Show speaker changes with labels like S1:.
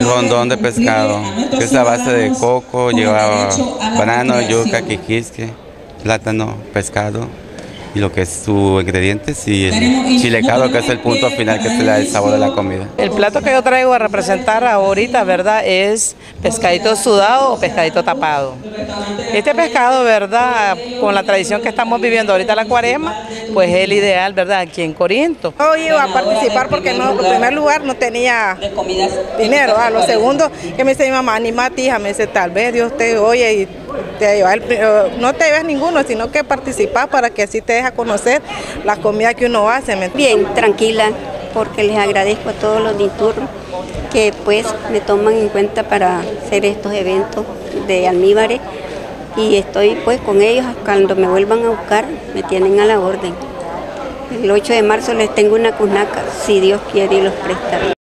S1: Rondón de pescado, que es a base de coco, lleva banano, yuca, quiquisque, plátano, pescado y lo que es su ingredientes y el chilecado, que es el punto final que se le da el sabor de la comida.
S2: El plato que yo traigo a representar ahorita, ¿verdad?, es pescadito sudado o pescadito tapado. Este pescado, ¿verdad?, con la tradición que estamos viviendo ahorita la cuaresma, pues es el ideal, ¿verdad?, aquí en Corinto.
S3: Yo iba a participar porque no, en primer lugar no tenía dinero. A lo segundo que me dice mi mamá, animate hija, me dice tal vez Dios te oye y te lleva no te lleves ninguno, sino que participas para que así te deja conocer la comida que uno hace.
S4: Bien, tranquila, porque les agradezco a todos los DITUR que pues me toman en cuenta para hacer estos eventos de almíbares y estoy pues con ellos. Cuando me vuelvan a buscar me tienen a la orden. El 8 de marzo les tengo una cuznaca, si Dios quiere y los presta.